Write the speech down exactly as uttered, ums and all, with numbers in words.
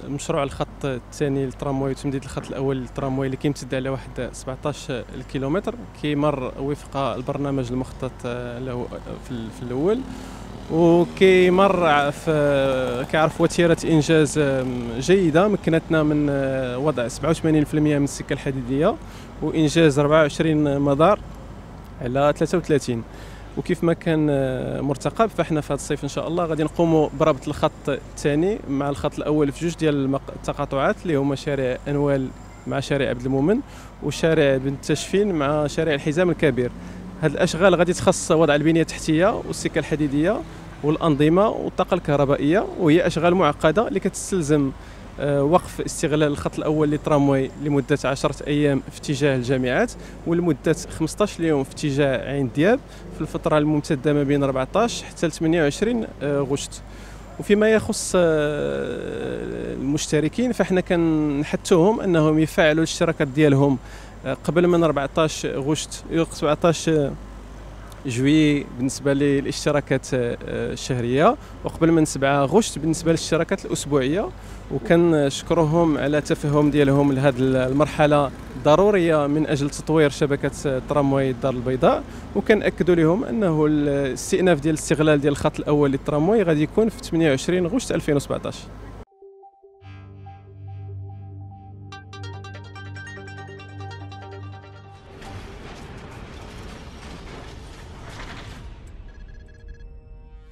مشروع الخط الثاني للترامواي وتمديد الخط الاول للترامواي اللي كيمتد على واحد سبعطاش كيلومتر، كيمر وفق البرنامج المخطط له في في الاول، وكيمر في كيعرف وتيره انجاز جيده مكنتنا من وضع سبعة وثمانين بالمئة من السكه الحديديه وانجاز أربعة وعشرين مدار على ثلاثة وثلاثين. وكيف ما كان مرتقب، فاحنا في هذا الصيف ان شاء الله غادي نقوموا بربط الخط الثاني مع الخط الاول في جوج ديال التقاطعات اللي هما شارع انوال مع شارع عبد المؤمن وشارع بن تشفين مع شارع الحزام الكبير. هذه الاشغال غادي تخص وضع البنيه التحتيه والسكه الحديديه والانظمه والطاقه الكهربائيه، وهي اشغال معقده اللي كتستلزم وقف استغلال الخط الاول للترامواي لمده عشرة ايام في اتجاه الجامعات، ولمده خمسطاش يوم في اتجاه عين دياب في الفتره الممتده ما بين أربعطاش حتى ثمانية وعشرين غشت. وفيما يخص المشتركين فاحنا كنحثوهم انهم يفعلوا الاشتراكات ديالهم قبل من أربعطاش غشت سبعطاش جويي بالنسبه للاشتراكات الشهريه، وقبل من سبعة غشت بالنسبه للاشتراكات الاسبوعيه. وكنشكرهم على التفهم ديالهم لهذه المرحله ضروريه من اجل تطوير شبكه الترامواي الدار البيضاء، وكنأكدوا لهم انه الاستئناف ديال الاستغلال ديال الخط الاول للترامواي غادي يكون في ثمانية وعشرين غشت ألفين وسبعطاش.